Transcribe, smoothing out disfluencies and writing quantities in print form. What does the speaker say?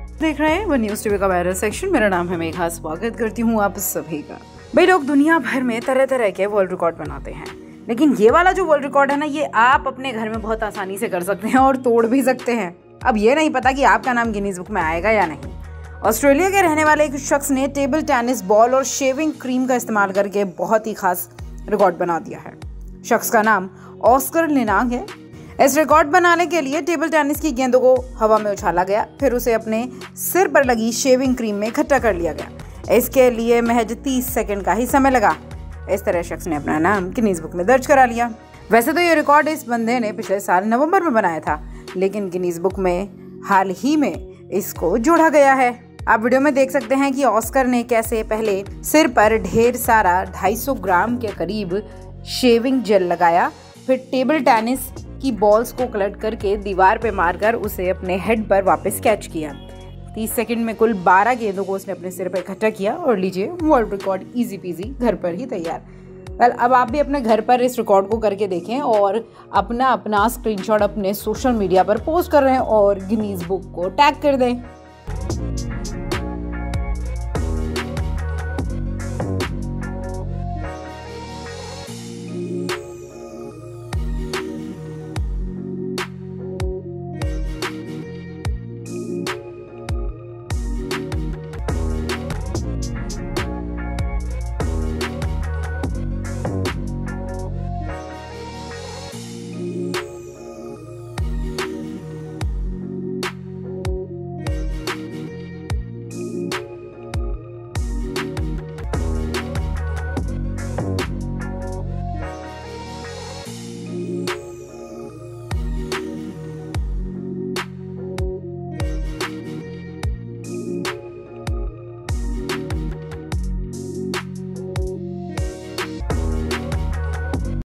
देख रहे हैं वो न्यूज़ टीवी का वायरल सेक्शन। मेरा नाम है मेघा, स्वागत करती हूँ आप सभी का। भाई लोग दुनिया भर में तरह तरह के वर्ल्ड रिकॉर्ड बनाते हैं, लेकिन ये वाला जो वर्ल्ड रिकॉर्ड है ना, ये आप अपने घर में बहुत आसानी से कर सकते हैं और तोड़ भी सकते हैं। अब ये नहीं पता कि आपका नाम गिनीज बुक में आएगा या नहीं। ऑस्ट्रेलिया के रहने वाले एक शख्स ने टेबल टेनिस बॉल और शेविंग क्रीम का इस्तेमाल करके बहुत ही खास रिकॉर्ड बना दिया है। शख्स का नाम ऑस्कर लिनांग है। इस रिकॉर्ड बनाने के लिए टेबल टेनिस की गेंदों को हवा में उछाला गया, फिर उसे अपने सिर पर लगी शेविंग क्रीम में इकट्ठा कर लिया गया। इसके लिए महज 30 सेकंड का ही समय लगा। इस तरह शख्स ने अपना नाम गिनीज बुक में दर्ज करा लिया। वैसे तो ये रिकॉर्ड इस बंदे ने पिछले साल नवंबर में बनाया था, लेकिन गिनीज बुक में हाल ही में इसको जोड़ा गया है। आप वीडियो में देख सकते हैं कि ऑस्कर ने कैसे पहले सिर पर ढेर सारा 250 ग्राम के करीब शेविंग जेल लगाया, फिर टेबल टेनिस की बॉल्स को कलेक्ट करके दीवार पे मारकर उसे अपने हेड पर वापस कैच किया। 30 सेकंड में कुल 12 गेंदों को उसने अपने सिर पर इकट्ठा किया और लीजिए वर्ल्ड रिकॉर्ड इजी पीजी घर पर ही तैयार। वेल, अब आप भी अपने घर पर इस रिकॉर्ड को करके देखें और अपना स्क्रीनशॉट अपने सोशल मीडिया पर पोस्ट कर रहे हैं और गिनीज बुक को टैग कर दें।